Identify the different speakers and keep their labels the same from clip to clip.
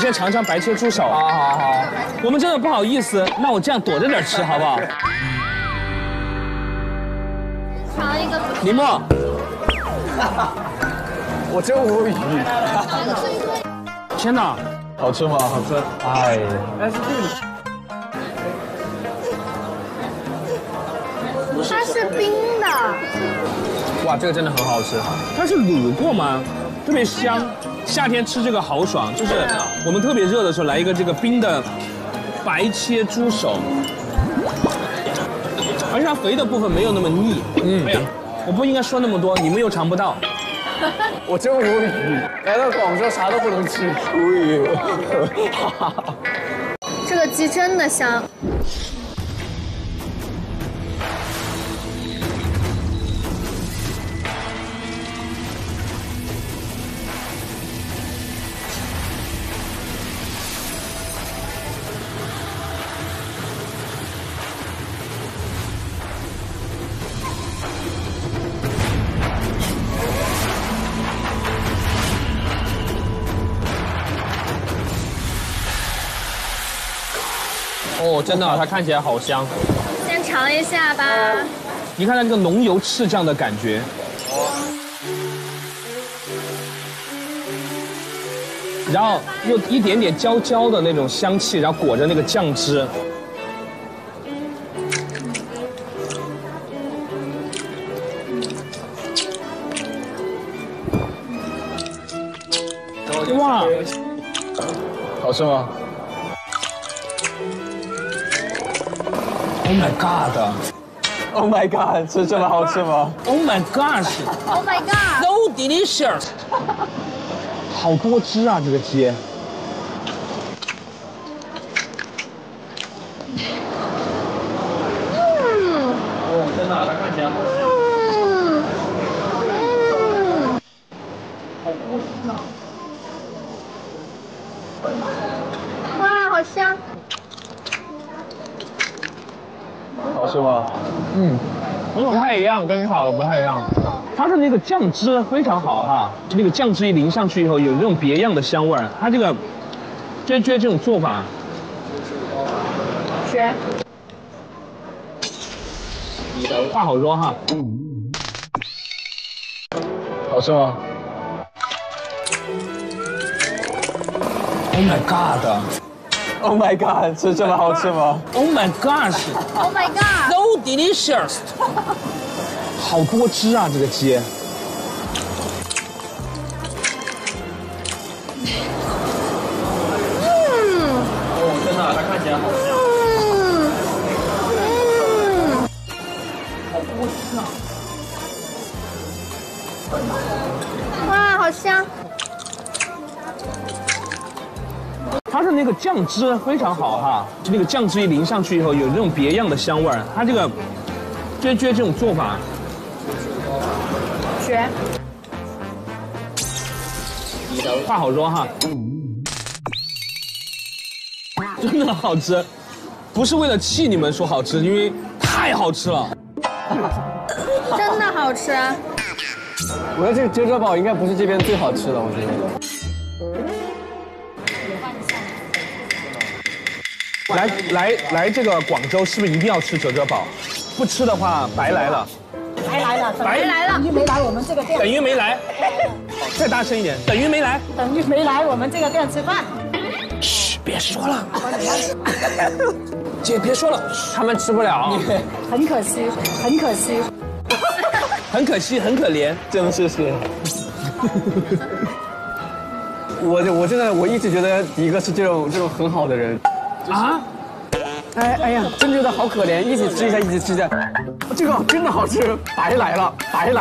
Speaker 1: 先尝尝白切猪手。
Speaker 2: 好好好，
Speaker 1: 我们真的不好意思，那我这样躲着点吃好不好？
Speaker 3: 尝一个。
Speaker 1: 李默，
Speaker 2: 我真无语。
Speaker 1: 天哪，
Speaker 2: 好吃吗？好吃。哎，但是这个
Speaker 3: 它是冰的。
Speaker 1: 哇，这个真的很好吃。它是卤过吗？特别香。夏天吃这个好爽，就是我们特别热的时候来一个这个冰的白切猪手，而且它肥的部分没有那么腻。哎呀，我不应该说那么多，你们又尝不到。
Speaker 2: 我真无语。来到广州啥都不能吃，无语。
Speaker 3: 这个鸡真的香。
Speaker 1: 哦，真的，它看起来好香。
Speaker 3: 先尝一下吧。
Speaker 1: 你看它这个浓油赤酱的感觉。然后又一点点焦焦的那种香气，然后裹着那个酱汁。哇，
Speaker 2: 好吃吗
Speaker 1: Oh my god!
Speaker 2: ？Oh my god， 是真的好吃吗
Speaker 1: Oh my gosh!
Speaker 3: Oh my god!
Speaker 1: So delicious! 好多汁啊，这个鸡。哦，真的，它看起来好香。好多汁啊！
Speaker 3: 哇，好香！
Speaker 2: 好吃吗？
Speaker 1: 不太一样，跟烤的不太一样。它的那个酱汁非常好哈，那个酱汁一淋上去以后，有那种别样的香味儿。它这个撅这种做法，
Speaker 3: 是。
Speaker 1: 话好说哈。
Speaker 2: 好吃吗
Speaker 1: Oh my god!
Speaker 2: ？Oh my god， 是真的好吃吗
Speaker 1: Oh my gosh!
Speaker 3: Oh my god!
Speaker 1: So delicious! 好多汁啊，这个鸡。哦，真的，它看起来好香。好多汁啊！
Speaker 3: 哇，好香！
Speaker 1: 它的那个酱汁非常好哈，那个酱汁一淋上去以后，有那种别样的香味儿。它这个撅这种做法，
Speaker 3: 绝。
Speaker 1: 话好说哈，真的好吃，不是为了气你们说好吃，因为太好吃了。
Speaker 3: 真的好吃。
Speaker 2: 我觉得这个折堡应该不是这边最好吃的，我觉得。
Speaker 1: 来这个广州是不是一定要吃折堡？不吃的话白来了。
Speaker 4: 白来了，
Speaker 3: 白来了，
Speaker 4: 等于没来我们这个店，
Speaker 1: 等于没来。再大声一点，等于没来。
Speaker 4: 等于没来我们这个店吃饭。
Speaker 1: 嘘，别说了。姐，别说了，
Speaker 2: 他们吃不了，
Speaker 4: 很可惜，很可惜。
Speaker 1: 很可惜，很可怜。
Speaker 2: 真的是。我真的一直觉得迪哥是这种很好的人
Speaker 1: 啊！
Speaker 2: 哎呀，真觉得好可怜，一起吃一下，一起吃一下，这个真的好吃，白来了。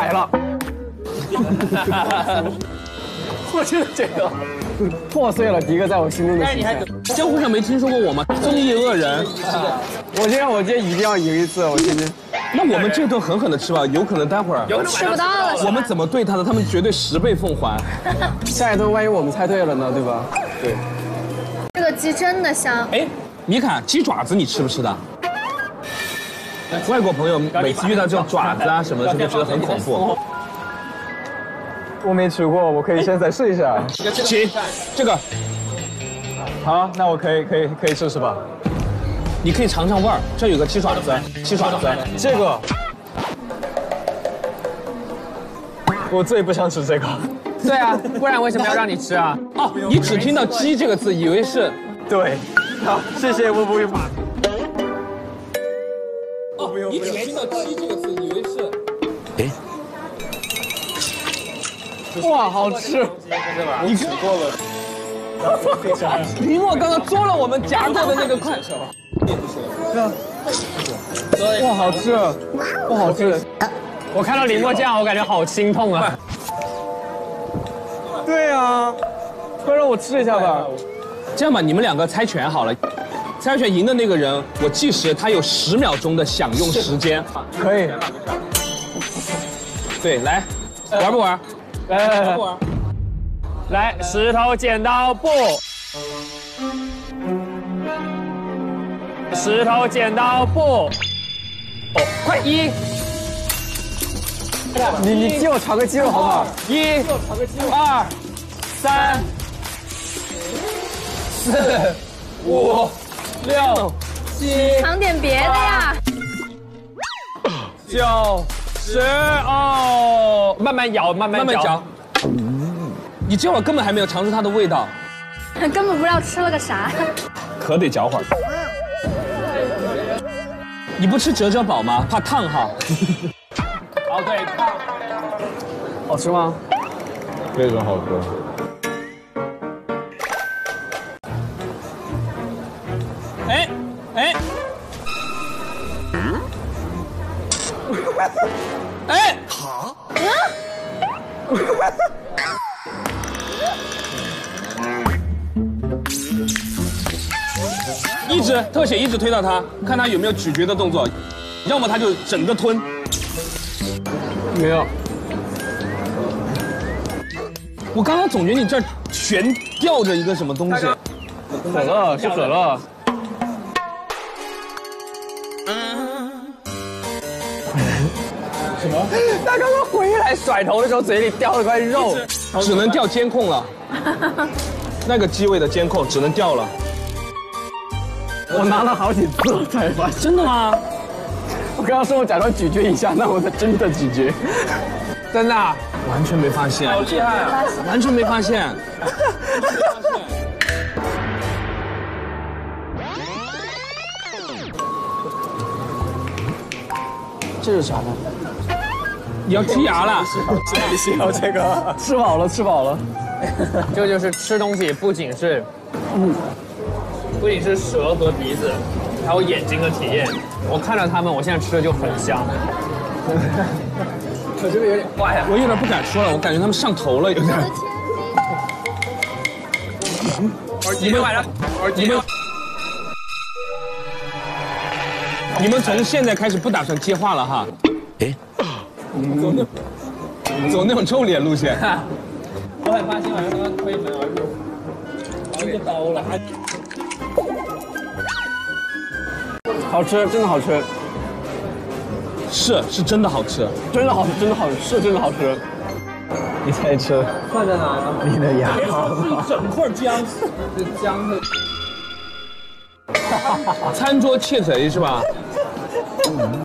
Speaker 2: 我真的觉得破碎了迪哥在我心中的形象。
Speaker 1: 江湖上没听说过我吗？综艺恶人。
Speaker 2: 我今天一定要赢一次，我今天。
Speaker 1: 那我们这顿狠狠的吃吧，有可能待会儿
Speaker 3: 吃不到了。
Speaker 1: 我们怎么对他的，他们绝对10倍奉还。
Speaker 2: 下一顿万一我们猜对了呢，对吧？
Speaker 1: 对。
Speaker 3: 这个鸡真的香。
Speaker 1: 哎，米卡，鸡爪子你吃不吃的？外国朋友每次遇到这种爪子啊什么的，是不是觉得很恐怖？
Speaker 2: 我没吃过，我可以现在试一下。
Speaker 1: 请这个
Speaker 2: 好，那我可以试试吧。
Speaker 1: 你可以尝尝味儿，这有个鸡爪子，鸡爪子，
Speaker 2: 这个，我最不想吃这个。
Speaker 5: 对啊，不然为什么要让你吃啊？
Speaker 1: 哦，你只听到鸡这个字，以为是
Speaker 2: 对，好，谢谢我不会骂。
Speaker 1: 哦，你只听到鸡这个字，以为是。
Speaker 2: 哇，好吃！
Speaker 1: 你吃过了。林默刚刚捉了我们夹过的那个筷。
Speaker 2: 哇，好吃！哇，好吃！
Speaker 5: 我看到林默这样，我感觉好心痛啊。
Speaker 2: 对啊，快让我吃一下吧。
Speaker 1: 这样吧，你们两个猜拳好了，猜拳赢的那个人，我计时，他有10秒钟的享用时间。
Speaker 2: 可以。
Speaker 1: 对，来，玩不玩？
Speaker 5: 来，来，石头剪刀布，石头剪刀布。哦，快1。
Speaker 2: 你借我炒个鸡肉好不好
Speaker 5: 1、2、3、4、5、6、7、
Speaker 3: 尝点别的呀。
Speaker 5: 9、10哦，慢慢咬，慢慢嚼。
Speaker 1: 你这会儿根本还没有尝出它的味道，
Speaker 3: 根本不知道吃了个啥。
Speaker 1: 可得嚼会儿。你不吃折饱吗？怕烫哈。
Speaker 5: 哦，对，烫。
Speaker 2: 好吃吗？
Speaker 6: 非常好吃。
Speaker 1: 哎，哎，好。一直特写，一直推到他，看他有没有咀嚼的动作，要么他就整个吞。
Speaker 2: 没有。
Speaker 1: 我刚刚总觉得你这儿悬吊着一个什么东西。
Speaker 2: 可乐是可乐。什么？他刚刚回来甩头的时候，嘴里叼了块肉，
Speaker 1: 只能调监控了。那个机位的监控只能调了。
Speaker 2: 我拿了好几次我才发现。
Speaker 1: 真的吗？
Speaker 2: 我刚刚说我假装咀嚼一下，那我才真的咀嚼。
Speaker 5: 真的、啊，
Speaker 1: 完全没发现。
Speaker 5: 好厉害啊！
Speaker 1: 完全没发现。
Speaker 2: 这是啥呢？
Speaker 1: 你要剔牙了？
Speaker 2: 你喜欢这个？吃饱了，吃饱了。
Speaker 5: 这就是吃东西，不仅是舌和鼻子，还有眼睛的体验。我看着他们，我现在吃的就很香。
Speaker 2: 我这个有点坏啊。
Speaker 1: 我有点不敢说了，我感觉他们上头了，有点。你们从现在开始不打算接话了哈？哎，走那种臭脸路线。
Speaker 5: 我很怕今晚上他们推门而入，拿一个刀了。
Speaker 2: 好吃，真的好吃。
Speaker 1: 是真的好吃，
Speaker 2: 真的好吃，真的好吃，是真的好吃。你猜吃？
Speaker 5: 放在哪呢？
Speaker 2: 你的牙。
Speaker 1: 一整块姜，
Speaker 5: 这姜是。
Speaker 1: 餐桌窃贼是吧？